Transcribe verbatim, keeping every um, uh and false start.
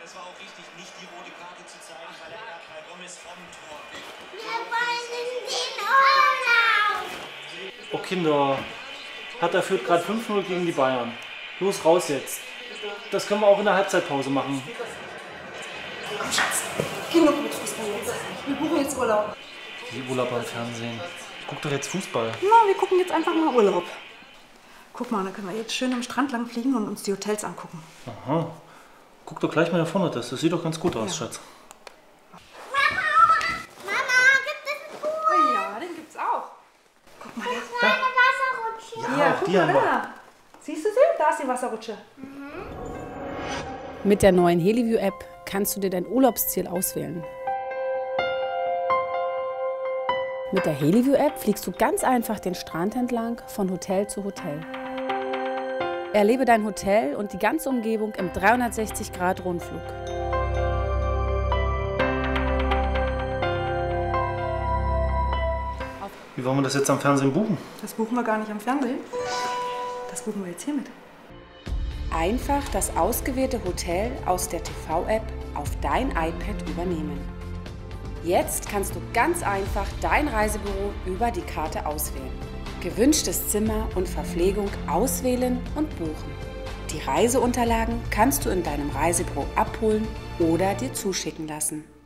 es war auch richtig, nicht die rote Karte zu zeigen, weil er bei Gomez vom Tor weg. Wir wollen in den Urlaub! Oh Kinder, Hertha führt gerade fünf null gegen die Bayern. Los, raus jetzt. Das können wir auch in der Halbzeitpause machen. Komm, Schatz, genug mit Fußball jetzt. Wir buchen jetzt Urlaub. Wie Urlaub am Fernsehen? Guck doch jetzt Fußball. Na, wir gucken jetzt einfach mal Urlaub. Guck mal, dann können wir jetzt schön am Strand lang fliegen und uns die Hotels angucken. Aha. Guck doch gleich mal da vorne das. Das sieht doch ganz gut aus, ja. Schatz. Mama, Mama, gibt es einen Pool? Oh ja, den gibt's auch. Guck mal, Das war eine Wasserrutsche. Ja, ja, auch guck die mal haben wir. da. Siehst du sie? Da ist die Wasserrutsche. Mit der neuen Heliview-App kannst du dir dein Urlaubsziel auswählen. Mit der Heliview-App fliegst du ganz einfach den Strand entlang von Hotel zu Hotel. Erlebe dein Hotel und die ganze Umgebung im dreihundertsechzig Grad Rundflug. Wie wollen wir das jetzt am Fernsehen buchen? Das buchen wir gar nicht am Fernsehen. Das buchen wir jetzt hiermit. Einfach das ausgewählte Hotel aus der T V-App auf dein iPad übernehmen. Jetzt kannst du ganz einfach dein Reisebüro über die Karte auswählen. Gewünschtes Zimmer und Verpflegung auswählen und buchen. Die Reiseunterlagen kannst du in deinem Reisebüro abholen oder dir zuschicken lassen.